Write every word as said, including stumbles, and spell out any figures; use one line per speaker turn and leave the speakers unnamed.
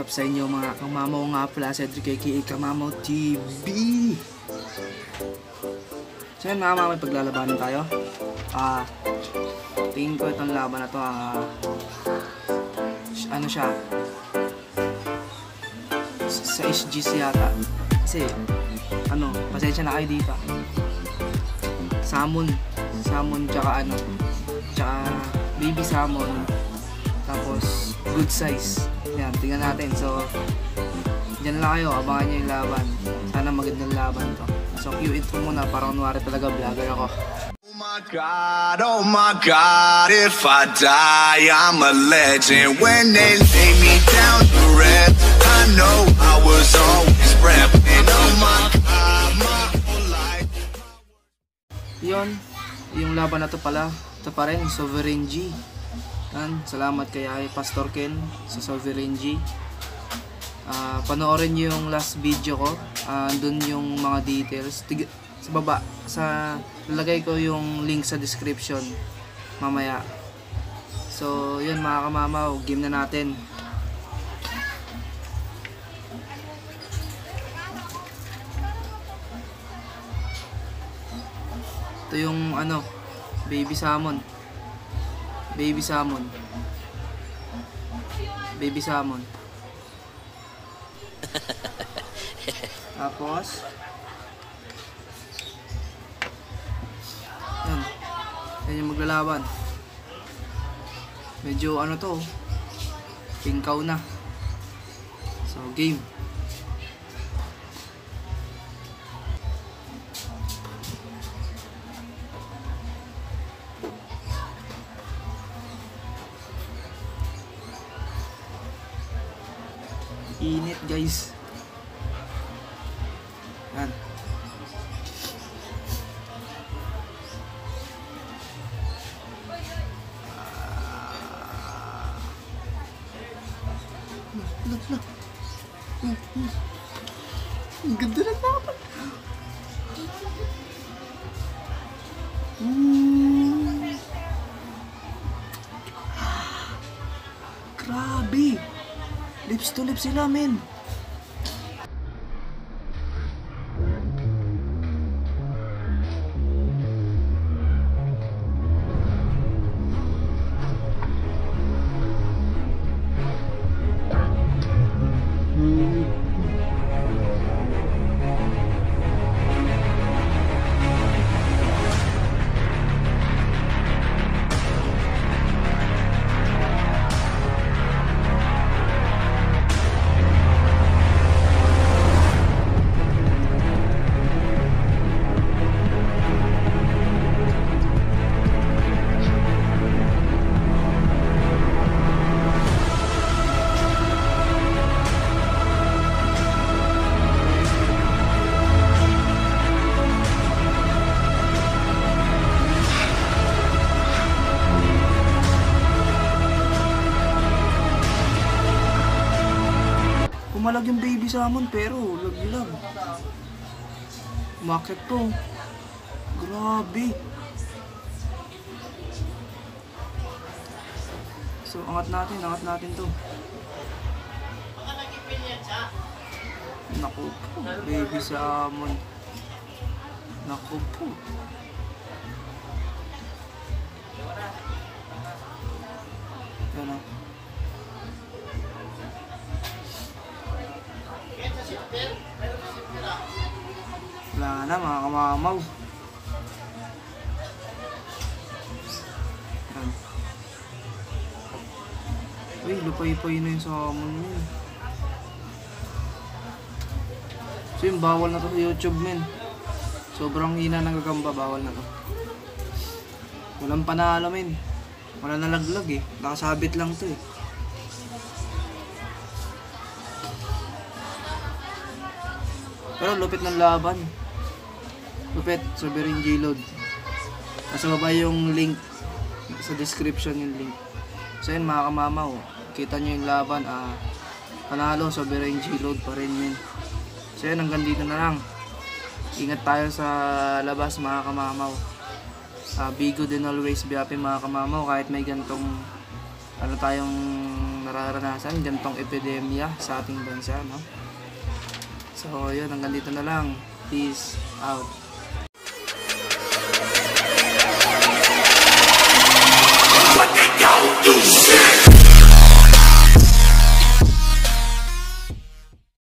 sa inyo mga kamamaw nga pala, Cedric aka Kamamaw T V. So yun mga kamamaw, paglalabanan tayo. Ah, tingin ko itong laban na to, ah, ano siya, sa H G C yata. Kasi, ano, pasensya na kayo dito. Salmon, salmon tsaka ano, tsaka baby salmon, tapos good size. Yan, tingnan natin. So, dyan lang kayo, abangan nyo yung laban. Sana magandang laban to. So, cue intro muna, parang kunwari talaga vlogger ako.
Oh my God, oh my God, if I die, I'm a legend. When they lay me down to rest, I know I was always repping. Oh my God, my whole life.
Yun, yung laban na to pala, ito pa rin, Sovereign G. Yan, salamat kay Pastor Ken sa Sovereign G. Uh, panoorin nyo yung last video ko, uh, dun yung mga details. Tig sa baba, sa lalagay ko yung link sa description mamaya. So, yun mga kamamaw, game na natin. Ito yung ano, baby salmon. Baby salmon. Baby salmon. Tapos yan. Yan yung maglalaban. Medyo ano to, pingkaw na. So game. Init guys. Yan. Look, look. Ang ganda ng laban. Mm. Grabe. Lips to lips sila, men. Pumalag yung baby salmon pero lag-lag. Umakit to. Grabe. So angat natin, angat natin to. Naku po, baby salmon. Naku po. Yan o. Wala na mga kamamaw. Yan. Uy, lupay-pay na yung salmon yun. So yun, bawal na to sa YouTube, men. Sobrang hina ng gagamba, bawal na to. Walang panalo, men. Wala nalaglag eh. Nakasabit lang to eh. Pero lupit ng laban. Lupit, Sovereign G-Load. Nasa baba yung link. Sa description yung link. So yun mga kamamaw. Kita nyo yung laban. Ah, panalo, Sovereign G-Load pa rin yun. So yun, hanggang dito na lang. Ingat tayo sa labas mga kamamaw. Uh, be good and always be happy mga kamamaw. Kahit may gantong ano tayong nararanasan gantong epidemya sa ating bansa, no? So, yun, hanggang dito na lang. Peace out.